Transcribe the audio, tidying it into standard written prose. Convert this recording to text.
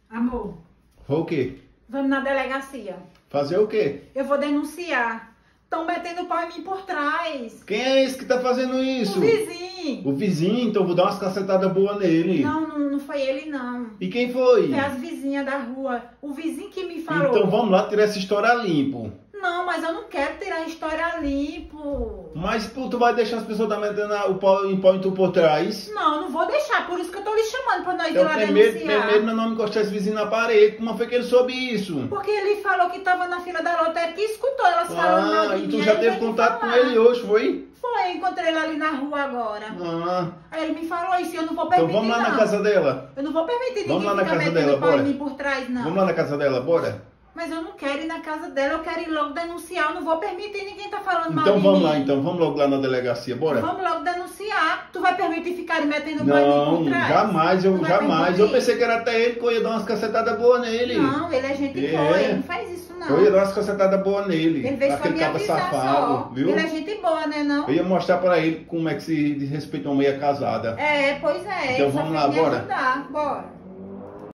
Amor, Foi o quê? vamos na delegacia. Fazer o quê? Eu vou denunciar. Estão metendo o pau em mim por trás. Quem é esse que tá fazendo isso? O vizinho. O vizinho, então eu vou dar umas cacetadas boas nele. Não foi ele, não. E quem foi? Foi as vizinhas da rua. O vizinho que me falou. Então vamos lá tirar essa história limpo. Não, mas eu não quero tirar a história limpo. Mas pô, tu vai deixar as pessoas dar metendo o pau em tu por trás? Não, eu não vou deixar. Por isso que eu tô lhe chamando pra nós ir Eu lá tenho medo denunciar. meu nome encostar esse vizinho na parede. Como foi que ele soube isso? Porque ele falou que tava na fila da lotérica que escutou elas falando mal de e mim. tu já aí teve veio me contato com falar. ele hoje, foi? Foi, eu encontrei ele ali na rua agora. Ah, Aí ele me falou isso e eu não vou então permitir, vamos lá não. na casa dela. Eu não vou permitir Vamos ninguém lá na ficar casa metendo dela, pau em bora. mim por trás, não. Vamos lá na casa dela, bora? Mas eu não quero ir na casa dela, eu quero ir logo denunciar. Eu não vou permitir ninguém tá falando mal Então de vamos mim. lá, então. Vamos logo lá na delegacia, bora? Vamos logo denunciar. Tu vai permitir ficarem metendo pau em mim Não, por trás? jamais, Tu vai jamais. permitir? Eu pensei que era até ele que eu ia dar umas cacetadas boas nele. Não, ele é gente É. boa, ele não faz isso não. Eu ia dar umas cacetadas boas nele. Ele veio só Aquele me cabo avisar safado, só. viu? Ele é gente boa, né não? Eu ia mostrar pra ele como é que se respeita uma mulher casada. É, pois é. Então ele só vamos quis lá, me bora? ajudar. Bora.